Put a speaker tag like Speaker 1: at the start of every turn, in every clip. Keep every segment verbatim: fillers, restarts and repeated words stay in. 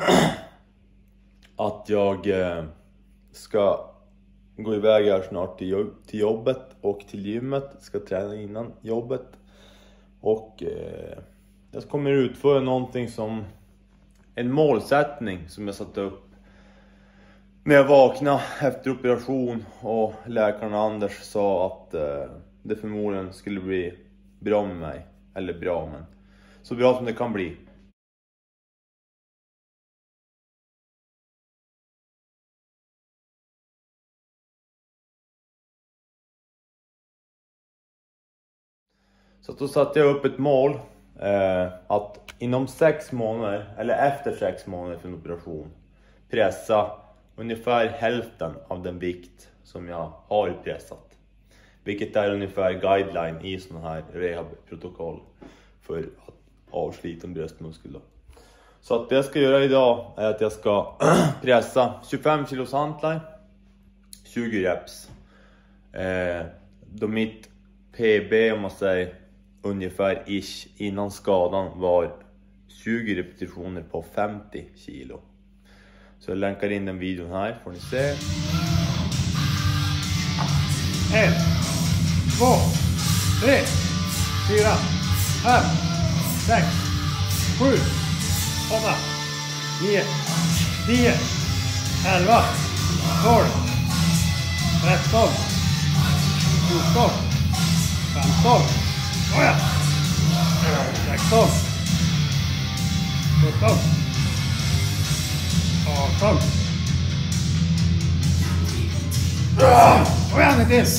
Speaker 1: att jag eh, ska gå iväg här snart till, jobb, till jobbet och till gymmet. Ska träna innan jobbet. Och eh, jag kommer utföra någonting som en målsättning som jag satt upp när jag vaknade efter operation och läkaren Anders sa att eh, det förmodligen skulle bli bra med mig. Eller bra, men så bra som det kan bli. Så då satte jag upp ett mål eh, att inom sex månader, eller efter sex månader för en operation, pressa ungefär hälften av den vikt som jag har pressat. Vilket är ungefär guideline i sådana här rehabprotokoll för att avslita en bröstmuskel. Så att det jag ska göra idag är att jag ska pressa tjugofem kilos hantlar, tjugo reps. Eh, då mitt P B, om man säger ungefär ish innan skadan, var tjugo repetitioner på femtio kilo. Så jag länkar in den videon här, får ni se.
Speaker 2: ett, två, tre, fyra, fem, sex, sju, åtta, nio, tio, elva, tolv, tretton, fjorton, femton, oh ja, sexton, sjutton, arton. Och jag är till.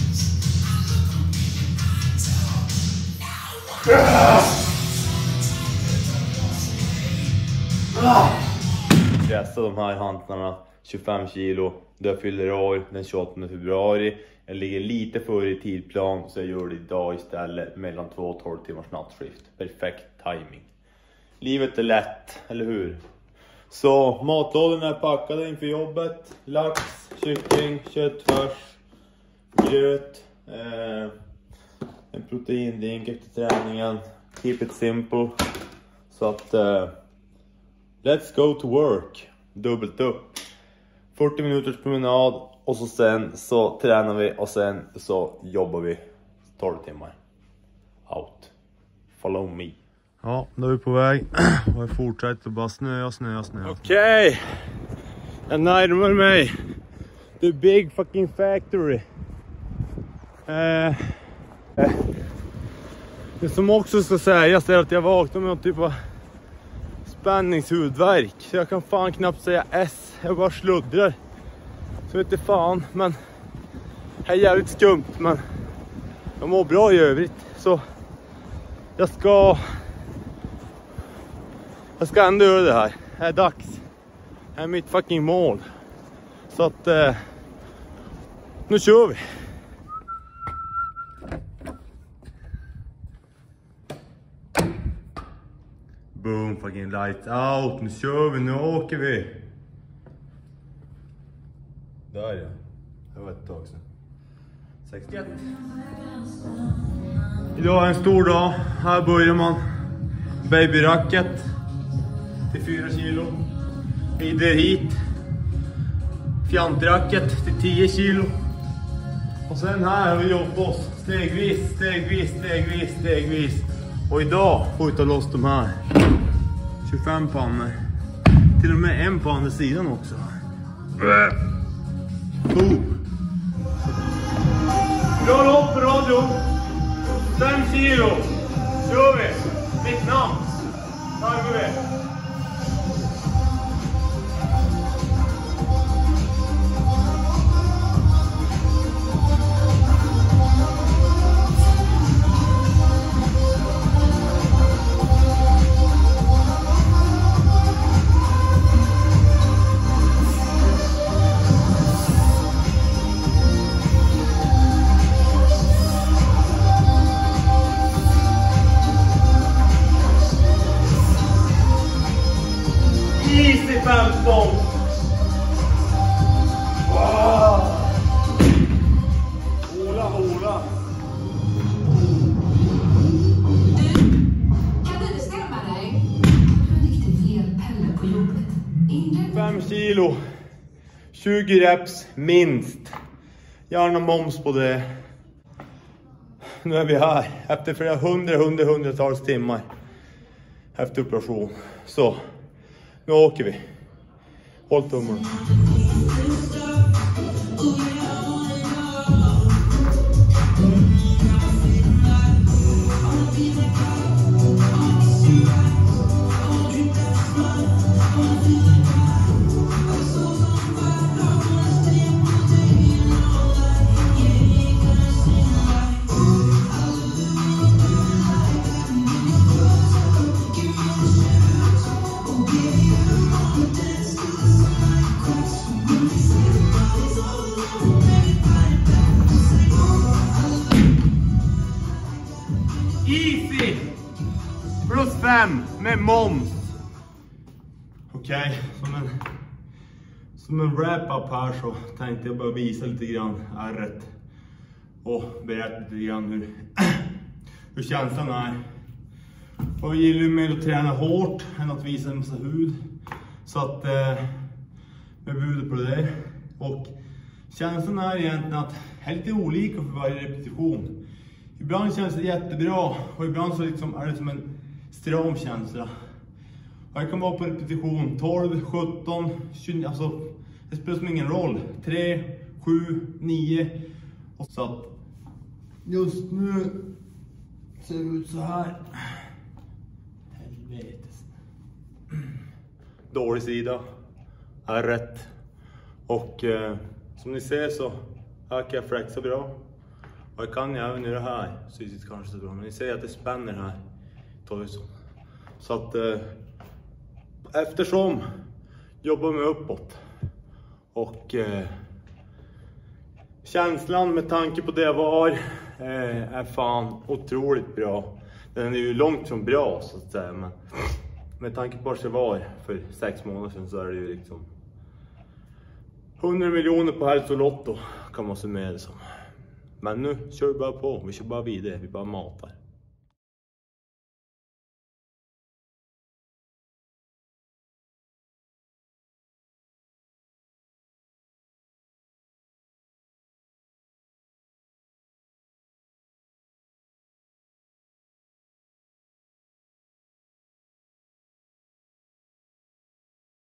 Speaker 1: Pressa de här hantlarna tjugofem kilo. Då jag fyller år den tjugoåttonde februari. Jag ligger lite före i tidplan, så jag gör det idag istället mellan två och tolv timmars nattskift. Perfekt timing. Livet är lätt, eller hur? Så matlådorna är packade inför jobbet. Lax, kyckling, köttfärs, gröt, eh, en proteindrink efter träningen. Keep it simple. Så att eh, let's go to work. Dubbelt upp. fyrtio minuters promenad och så sen så tränar vi och sen så jobbar vi tolv timmar. Out. Follow me. Ja, då är vi på väg och jag fortsätter bara snöa, snöa, snöa. Okej, okay. Jag närmar mig the big fucking factory. Eh, eh. Det som också ska sägas är att jag vaknade med någon typ av spänningshudvärk. Så jag kan fan knappt säga S, jag bara sluddrar. Så vet jag fan, men det är jävligt skumt, men jag mår bra i övrigt. Så jag ska Jag ska ändå göra det här. Det är dags. Det är mitt fucking mål. Så att eh, nu kör vi. Boom, fucking light out. Nu kör vi, nu åker vi. Där ja. Det var ett tag sedan. sextioett. Idag är en stor dag. Här börjar man. Babyracket. Till fyra kilo. Vidare hit. Fjantracket till tio kilo. Och sen här har vi jobbat oss stegvis, stegvis, stegvis, stegvis. Och idag får vi ta loss de här tjugofem pannor. Till och med en på andra sidan också. Boom. Bra lopp på radio. fem kilo. Kör vi. Mitt namn. Här går vi. femton. Wow. Ola, Ola.
Speaker 3: Du, kan du bestämma dig? Du är riktigt lerpelle på jobbet.
Speaker 1: kilo, tjugo reps minst. Gärna moms på det. Nu är vi här efter flera hundra, hundra, hundratals timmar efter operation. Så, nu åker vi. Håll tummarna. Easy! Plus fem med moms. Okej, okay, som en som en wrap-up här så tänkte jag bara visa lite grann ärret och berätta lite grann hur, hur känslan är. Och jag gillar ju mer att träna hårt än att visa en massa hud. Så att eh, jag bjuder på det. Och känslan är egentligen att det är lite olika för varje repetition. Ibland känns det jättebra och ibland så liksom är det som en stram känsla. Och jag kan vara på repetition tolv, sjutton, tjugo, alltså det spelar som ingen roll. tre, sju, nio. Och så att just nu ser det ut så här. Helvetes. Dålig sida är rätt. Och eh, som ni ser så här kan jag flexa bra. Och jag kan ju även i det här, syns det kanske så bra, men ni ser att det spänner här torsen. Så att eh, eftersom jobbar mig uppåt och eh, känslan med tanke på det jag var eh, är fan otroligt bra. Den är ju långt från bra så att säga, men med tanke på vad det var för sex månader sedan så är det ju liksom hundra miljoner på hälsolotto kan man summera det som. Men nu kör vi bara på, vi kör bara vidare, vi bara matar.